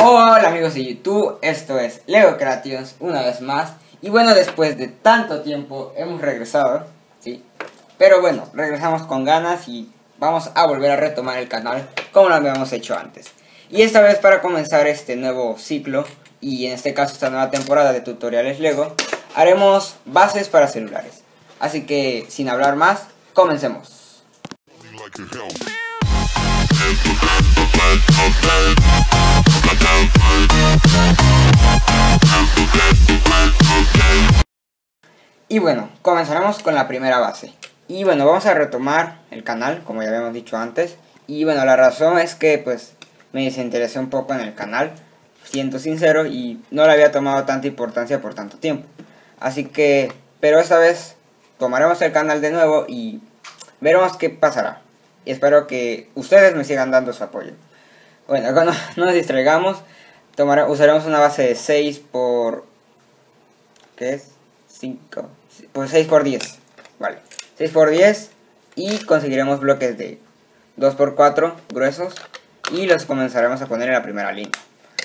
Hola amigos de YouTube, esto es Lego Creations una vez más. Y bueno, después de tanto tiempo hemos regresado, ¿sí? Pero bueno, regresamos con ganas y vamos a volver a retomar el canal como lo habíamos hecho antes. Y esta vez para comenzar este nuevo ciclo, y en este caso esta nueva temporada de tutoriales Lego, haremos bases para celulares. Así que sin hablar más, comencemos. Y bueno, comenzaremos con la primera base. Y bueno, vamos a retomar el canal, como ya habíamos dicho antes. Y bueno, la razón es que pues me desinteresé un poco en el canal, siendo sincero, y no le había tomado tanta importancia por tanto tiempo. Así que, pero esta vez tomaremos el canal de nuevo y veremos qué pasará. Y espero que ustedes me sigan dando su apoyo. Bueno, cuando no nos distraigamos, usaremos una base de 6 por... ¿qué es? 5, pues 6 por 10, vale, 6 por 10 y conseguiremos bloques de 2 por 4 gruesos y los comenzaremos a poner en la primera línea,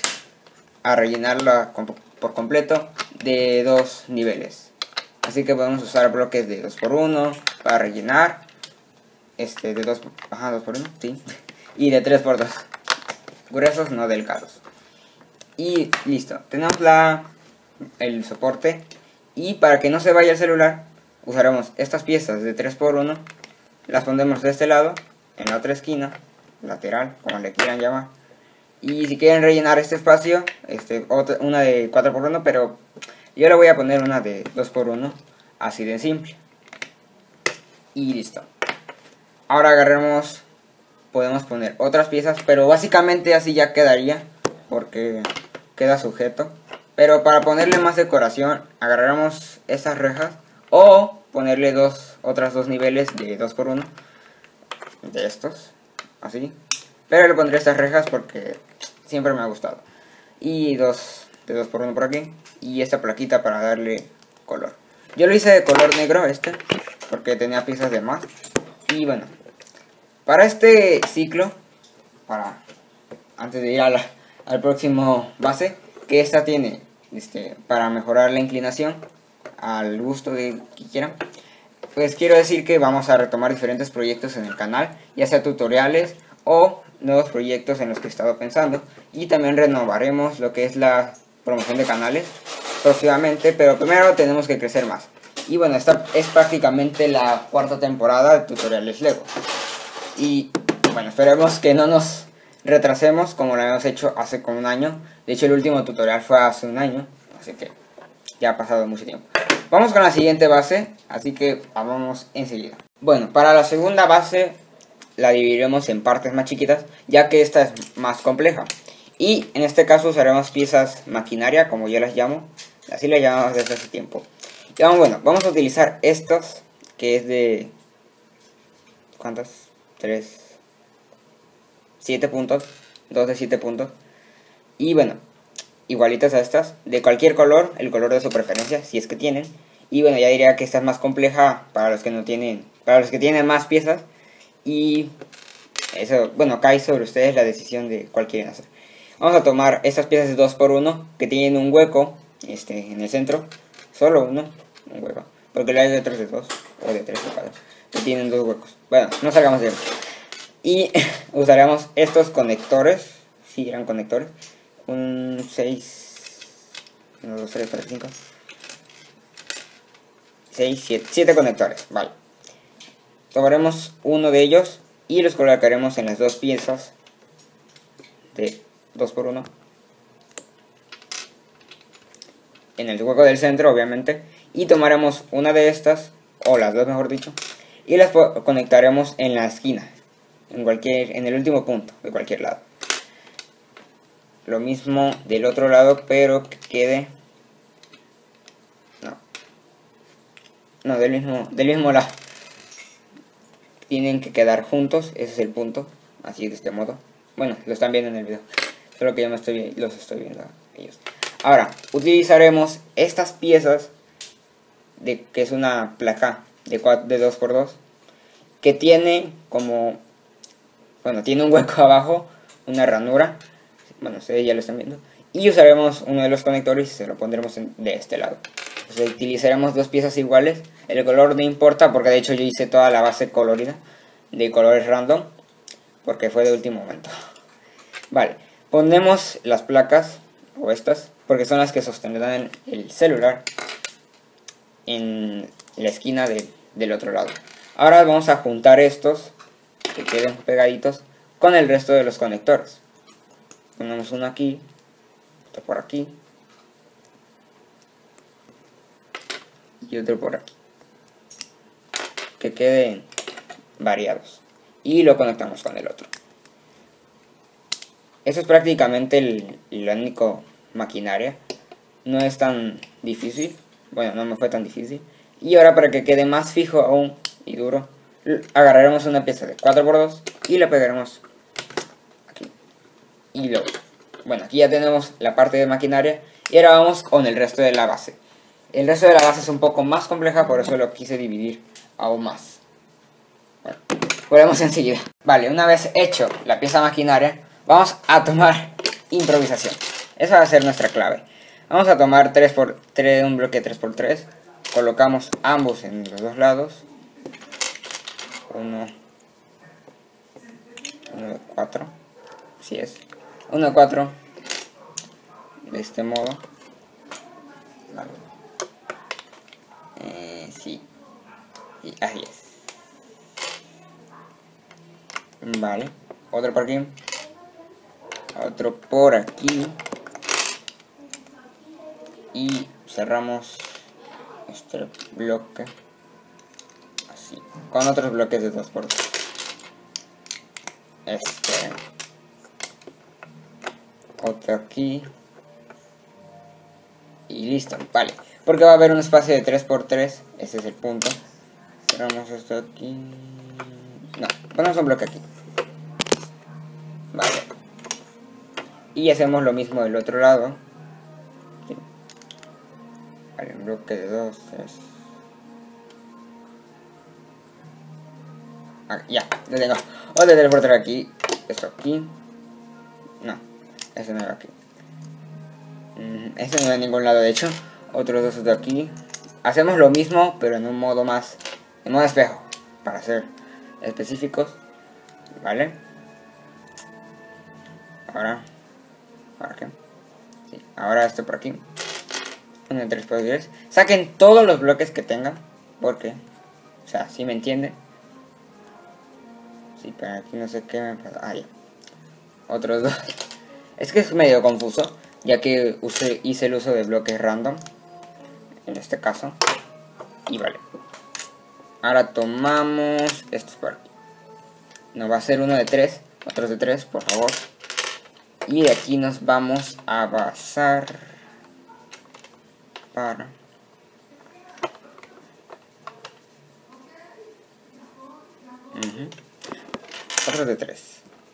a rellenarla por completo de 2 niveles. Así que podemos usar bloques de 2 por 1 para rellenar, de 2 por 1, sí, y de 3 por 2, gruesos no delgados. Y listo, tenemos el soporte. Y para que no se vaya el celular, usaremos estas piezas de 3 por 1, las pondremos de este lado, en la otra esquina, lateral, como le quieran llamar. Y si quieren rellenar este espacio, una de 4 por 1, pero yo le voy a poner una de 2 por 1, así de simple. Y listo. Ahora podemos poner otras piezas, pero básicamente así ya quedaría, porque queda sujeto. Pero para ponerle más decoración, agarraremos esas rejas o ponerle otras dos niveles de 2 por 1 de estos, así. Pero le pondré estas rejas porque siempre me ha gustado. Y de 2 por 1 por aquí. Y esta plaquita para darle color. Yo lo hice de color negro porque tenía piezas de más. Y bueno, para este ciclo, antes de ir al próximo base, que esta tiene para mejorar la inclinación al gusto de quien quieran, pues quiero decir que vamos a retomar diferentes proyectos en el canal, ya sea tutoriales o nuevos proyectos en los que he estado pensando, y también renovaremos lo que es la promoción de canales próximamente, pero primero tenemos que crecer más. Y bueno, esta es prácticamente la cuarta temporada de tutoriales Lego, y bueno, esperemos que no nos retrasemos como lo habíamos hecho hace como un año. De hecho el último tutorial fue hace un año, así que ya ha pasado mucho tiempo. Vamos con la siguiente base, así que vamos enseguida. Bueno, para la segunda base la dividiremos en partes más chiquitas, ya que esta es más compleja. Y en este caso usaremos piezas maquinaria, como yo las llamo, así las llamamos desde hace tiempo. Y bueno, vamos a utilizar estos, que es de... ¿cuántas? 7 puntos, 2 de 7 puntos. Y bueno, igualitas a estas, de cualquier color, el color de su preferencia, si es que tienen. Y bueno, ya diría que esta es más compleja para los que no tienen, para los que tienen más piezas. Y eso, bueno, cae sobre ustedes la decisión de cuál quieren hacer. Vamos a tomar estas piezas de 2 por 1 que tienen un hueco en el centro, solo un hueco, porque la hay de 3 de 2 o de 3 de 4, que tienen 2 huecos. Bueno, no salgamos de ahí. Y usaremos estos conectores, si eran conectores, un 6, 1, 2, 3, 4, 5, 6, 7 conectores, vale. Tomaremos uno de ellos y los colocaremos en las dos piezas de 2 por 1, en el hueco del centro obviamente, y tomaremos una de estas, o las dos mejor dicho, y las conectaremos en la esquina, en el último punto de cualquier lado. Lo mismo del otro lado, pero que quede del mismo lado. Tienen que quedar juntos, ese es el punto, así de este modo. Bueno, lo están viendo en el video, solo que yo los estoy viendo a ellos. Ahora, utilizaremos estas piezas que es una placa de 2 por 2 que tiene tiene un hueco abajo, una ranura, Bueno, ustedes ya lo están viendo. Y usaremos uno de los conectores y se lo pondremos de este lado. Entonces utilizaremos dos piezas iguales. El color no importa porque de hecho yo hice toda la base colorida de colores random, porque fue de último momento. Vale, ponemos las placas, o estas, porque son las que sostendrán el celular en la esquina del otro lado. Ahora vamos a juntar estos, que queden pegaditos, con el resto de los conectores. Ponemos uno aquí, otro por aquí, y otro por aquí, que queden variados, y lo conectamos con el otro. Eso es prácticamente la única maquinaria. No es tan difícil. Bueno, no me fue tan difícil. Y ahora, para que quede más fijo aún y duro, agarraremos una pieza de 4×2 y la pegaremos aquí. Y luego, bueno, aquí ya tenemos la parte de maquinaria. Y ahora vamos con el resto de la base. El resto de la base es un poco más compleja, por eso lo quise dividir aún más. Bueno, volvemos enseguida. Vale, una vez hecho la pieza maquinaria, vamos a tomar improvisación. Esa va a ser nuestra clave. Vamos a tomar un bloque 3×3. Colocamos ambos en los dos lados. Uno de 4. Así es. Uno de 4. De este modo. Vale. Sí. Y así es. Vale. Otro por aquí. Otro por aquí. Y cerramos este bloque así, con otros bloques de 2×2. Otro aquí. Y listo, vale. Porque va a haber un espacio de 3×3. Ese es el punto. Cerramos esto aquí. No, ponemos un bloque aquí. Vale. Y hacemos lo mismo del otro lado. Vale, un bloque de 2, 3. Ah, ya, lo tengo. Otro teleporter aquí. Esto aquí. No, ese no va aquí. Este no va a ningún lado, de hecho. Otros dos de aquí. Hacemos lo mismo, pero en un modo más. En modo espejo. Para ser específicos. Vale. Ahora. ¿Para qué? Sí, ahora esto por aquí. 1 de 3×10. Saquen todos los bloques que tengan. Porque, o sea, si me entienden. Sí, pero aquí no sé qué me pasa. Ah, ya. Otros dos. Es que es medio confuso, ya que hice el uso de bloques random. En este caso. Y vale. Ahora tomamos estos por aquí. Nos va a ser uno de 3. Otros de 3, por favor. Y de aquí nos vamos a basar para otros de 3.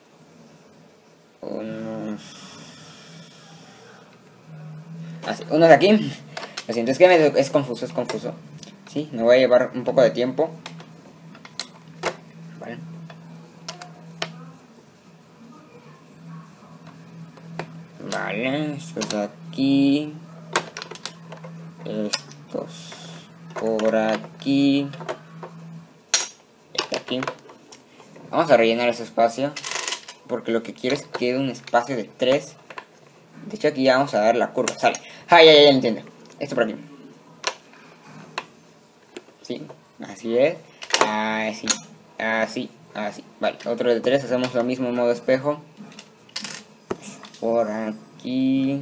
Unos aquí. Lo siento, es que es confuso, Sí, me voy a llevar un poco de tiempo. Vale. Vale, estos de aquí. Estos por aquí. Este aquí. Vamos a rellenar ese espacio, porque lo que quiero es que quede un espacio de 3. De hecho, aquí ya vamos a dar la curva. Sale. Ah, ya entiendo. Esto por aquí. Sí, así es. Así. Vale, otro de 3. Hacemos lo mismo en modo espejo. Por aquí.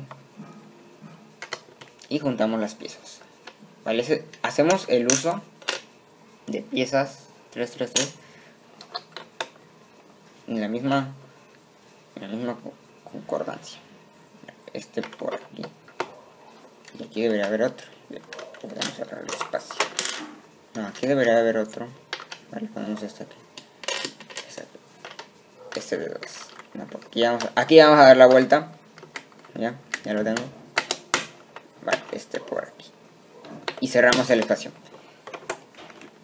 Y juntamos las piezas. Vale, hacemos el uso de piezas 3×3 en la misma concordancia. Este por aquí. Y aquí debería haber otro. Vamos a cerrar el espacio. No, aquí debería haber otro. Vale, ponemos este aquí. Este de 2. No, aquí vamos a dar la vuelta. Ya lo tengo. Vale, este por aquí. Y cerramos el espacio.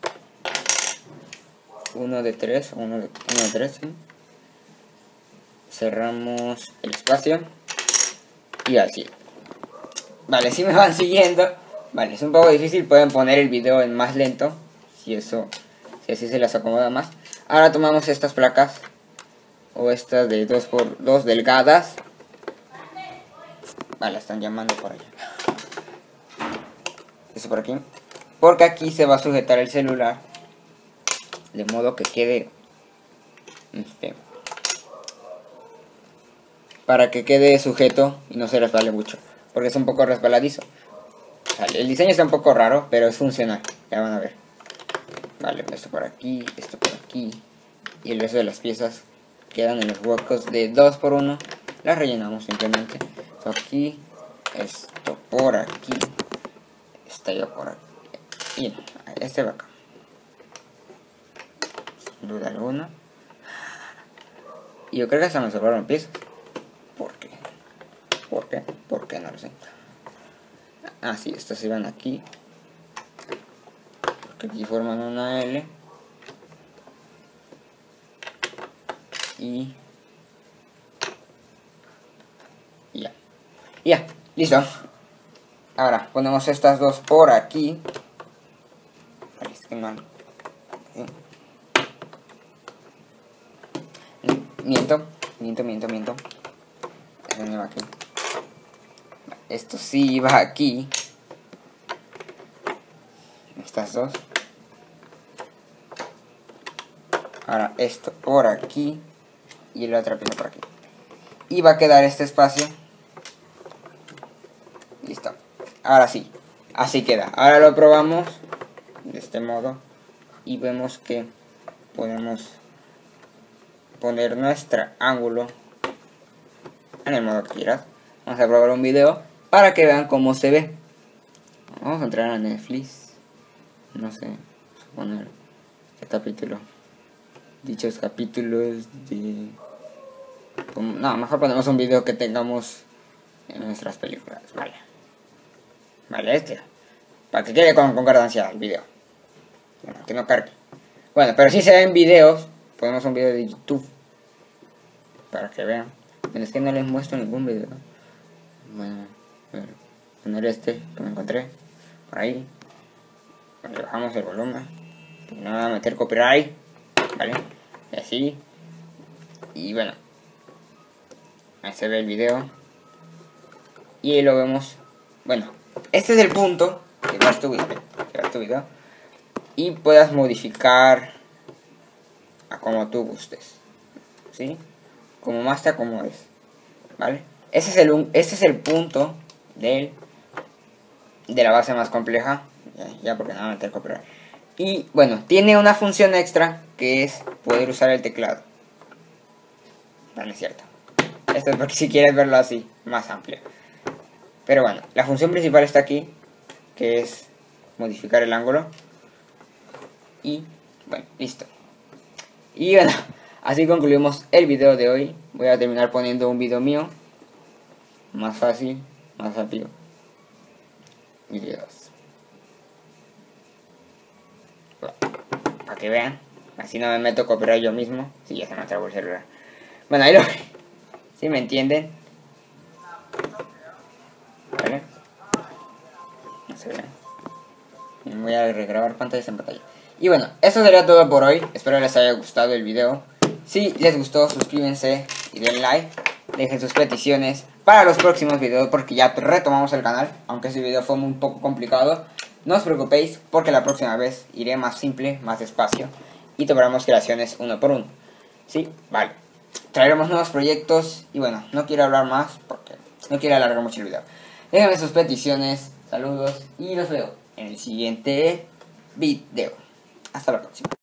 Uno de 3, ¿sí? cerramos el espacio y así. Vale, si me van siguiendo. Vale, es un poco difícil, pueden poner el video en más lento, si así se les acomoda más. Ahora tomamos estas placas, o estas de 2x2 delgadas. Vale, están llamando por allá. Eso por aquí. Porque aquí se va a sujetar el celular, de modo que quede para que quede sujeto y no se resbale mucho, porque es un poco resbaladizo. Vale, el diseño está un poco raro, pero es funcional, ya van a ver. Vale, esto por aquí, y el resto de las piezas quedan en los huecos de 2x1. Las rellenamos simplemente. Esto aquí, esto por aquí, esta ya por aquí, y este va acá. Sin duda alguna. Y yo creo que hasta me sobraron piezas. ¿Por qué? ¿Por qué? No lo sé. Ah, sí, estas iban aquí. Porque aquí forman una L. Y ya, listo. Ahora ponemos estas dos por aquí. Es que no. Miento. Eso no va aquí. Esto sí va aquí. Estas dos. Ahora esto por aquí. Y la otra pieza por aquí. Y va a quedar este espacio. Listo. Ahora sí. Así queda. Ahora lo probamos de este modo. Y vemos que podemos poner nuestro ángulo en el modo que quieras. Vamos a probar un video para que vean cómo se ve. Vamos a entrar a Netflix. No sé, poner el capítulo. Dichos capítulos de... No, mejor ponemos un video que tengamos en nuestras películas. Vale, este. Para que quede con concordancia el video. Bueno, que no cargue. Bueno, pero si se ven videos, ponemos un video de YouTube. Para que vean. Pero es que no les muestro ningún video. Bueno, poner este que me encontré. Por ahí. Le bajamos el volumen. Porque no me va a meter copyright. Vale. Y así. Y bueno. Ahí se ve el video. Y ahí lo vemos. Bueno. Este es el punto que va tu video. Y puedas modificar a como tú gustes. ¿Sí? Como más te acomodes. ¿Vale? Ese es el punto de la base más compleja. Ya porque no va a meter copyright. Y bueno, tiene una función extra que es poder usar el teclado. No es cierto. Esto es porque si quieres verlo así, más amplio. Pero bueno, la función principal está aquí, que es modificar el ángulo. Y bueno, listo. Y bueno, así concluimos el video de hoy. Voy a terminar poniendo un video mío. Más fácil, más rápido. Videos. Bueno, para que vean. Así no me meto copyright yo mismo. Si ya se me trabó el celular. Bueno, ahí lo ven. ¿Sí me entienden? ¿Vale? No se ve. Voy a regrabar pantallas en pantalla. Y bueno, eso sería todo por hoy. Espero les haya gustado el video. Si les gustó, suscríbanse y den like. Dejen sus peticiones para los próximos videos, porque ya retomamos el canal. Aunque ese video fue un poco complicado, no os preocupéis, porque la próxima vez iré más simple, más despacio, y tomaremos creaciones uno por uno. ¿Sí? Vale. Traeremos nuevos proyectos. Y bueno, no quiero hablar más porque no quiero alargar mucho el video. Déjenme sus peticiones, saludos, y los veo en el siguiente video. Hasta la próxima.